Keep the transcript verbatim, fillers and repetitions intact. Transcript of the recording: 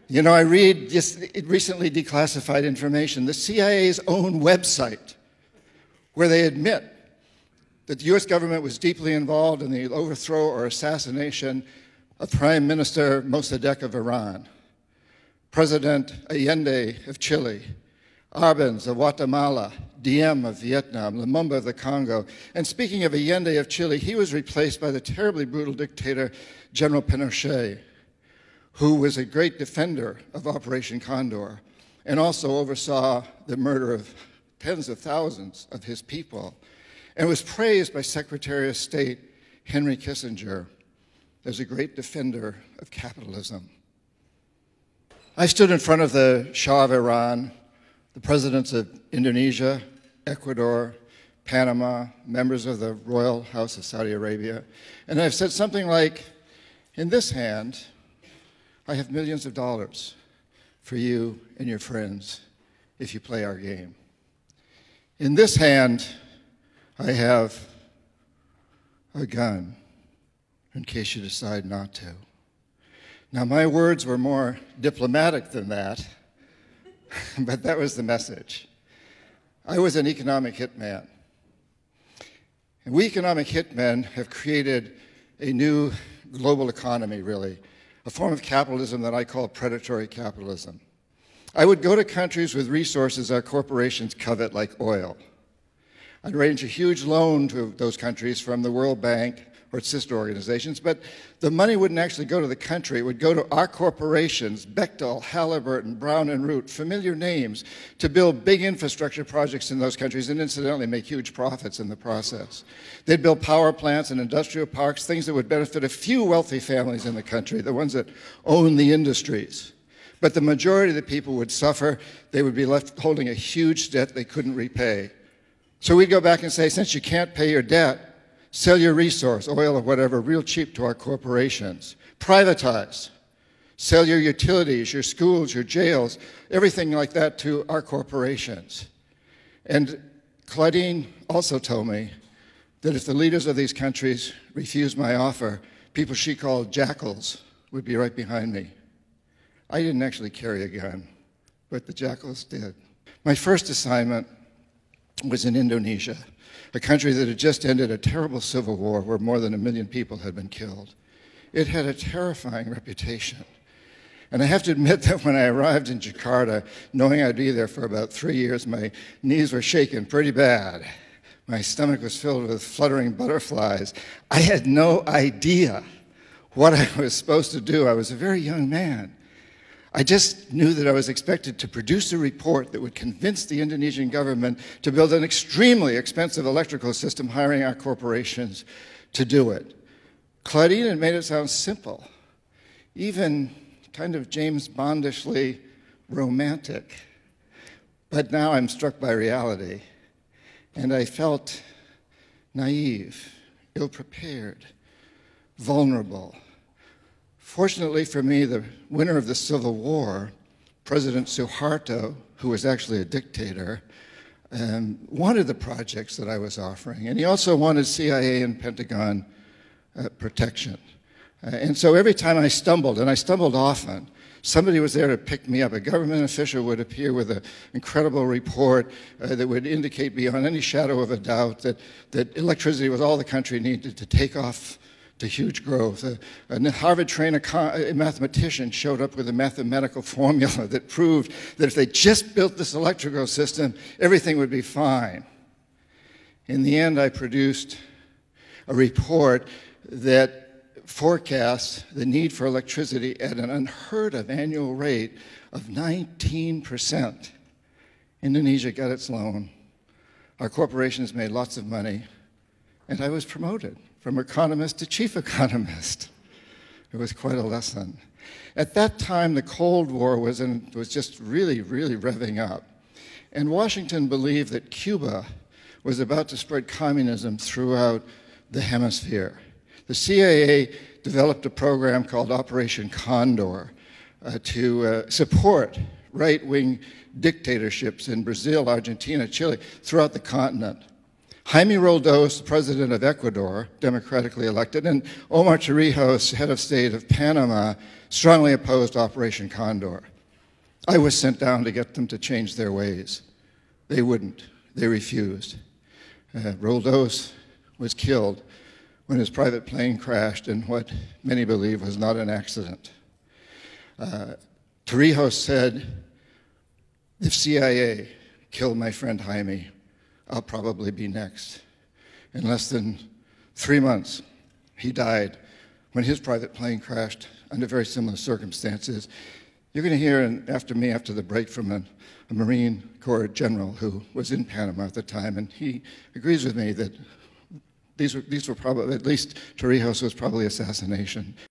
You know, I read just recently declassified information, the C I A's own website, where they admit that the U S government was deeply involved in the overthrow or assassination of Prime Minister Mossadegh of Iran, President Allende of Chile, Arbenz of Guatemala, Diem of Vietnam, Lumumba of the Congo. And speaking of Allende of Chile, he was replaced by the terribly brutal dictator General Pinochet, who was a great defender of Operation Condor and also oversaw the murder of tens of thousands of his people, and was praised by Secretary of State Henry Kissinger as a great defender of capitalism. I stood in front of the Shah of Iran, the presidents of Indonesia, Ecuador, Panama, members of the Royal House of Saudi Arabia, and I've said something like, in this hand, I have millions of dollars for you and your friends if you play our game. In this hand, I have a gun in case you decide not to. Now, my words were more diplomatic than that, but that was the message. I was an economic hitman. And we economic hitmen have created a new global economy, really, a form of capitalism that I call predatory capitalism. I would go to countries with resources our corporations covet, like oil. I'd arrange a huge loan to those countries from the World Bank or its sister organizations, but the money wouldn't actually go to the country. It would go to our corporations, Bechtel, Halliburton, Brown and Root, familiar names, to build big infrastructure projects in those countries and incidentally make huge profits in the process. They'd build power plants and industrial parks, things that would benefit a few wealthy families in the country, the ones that own the industries. But the majority of the people would suffer. They would be left holding a huge debt they couldn't repay. So we'd go back and say, since you can't pay your debt, sell your resource, oil or whatever, real cheap to our corporations. Privatize. Sell your utilities, your schools, your jails, everything like that to our corporations. And Claudine also told me that if the leaders of these countries refused my offer, people she called jackals would be right behind me. I didn't actually carry a gun, but the jackals did. My first assignment was in Indonesia, a country that had just ended a terrible civil war where more than a million people had been killed. It had a terrifying reputation. And I have to admit that when I arrived in Jakarta, knowing I'd be there for about three years, my knees were shaking pretty bad. My stomach was filled with fluttering butterflies. I had no idea what I was supposed to do. I was a very young man. I just knew that I was expected to produce a report that would convince the Indonesian government to build an extremely expensive electrical system, hiring our corporations to do it. Claudine had made it sound simple, even kind of James Bondishly romantic. But now I'm struck by reality, and I felt naive, ill-prepared, vulnerable. Fortunately for me, the winner of the Civil War, President Suharto, who was actually a dictator, um, wanted the projects that I was offering. And he also wanted C I A and Pentagon uh, protection. Uh, and so every time I stumbled, and I stumbled often, somebody was there to pick me up. A government official would appear with an incredible report uh, that would indicate beyond any shadow of a doubt that, that electricity was all the country needed to take off to huge growth. A, a Harvard-trained mathematician showed up with a mathematical formula that proved that if they just built this electrical system, everything would be fine. In the end, I produced a report that forecasts the need for electricity at an unheard of annual rate of nineteen percent. Indonesia got its loan. Our corporations made lots of money, and I was promoted from economist to chief economist. It was quite a lesson. At that time, the Cold War was, in, was just really, really revving up. And Washington believed that Cuba was about to spread communism throughout the hemisphere. The C I A developed a program called Operation Condor uh, to uh, support right-wing dictatorships in Brazil, Argentina, Chile, throughout the continent. Jaime Roldos, the president of Ecuador, democratically elected, and Omar Torrijos, head of state of Panama, strongly opposed Operation Condor. I was sent down to get them to change their ways. They wouldn't. They refused. Uh, Roldos was killed when his private plane crashed in what many believe was not an accident. Uh, Torrijos said, if C I A killed my friend Jaime, I'll probably be next. In less than three months, he died when his private plane crashed under very similar circumstances. You're going to hear in, after me, after the break, from a, a Marine Corps general who was in Panama at the time, and he agrees with me that these were, these were probably, at least Torrijos was probably assassination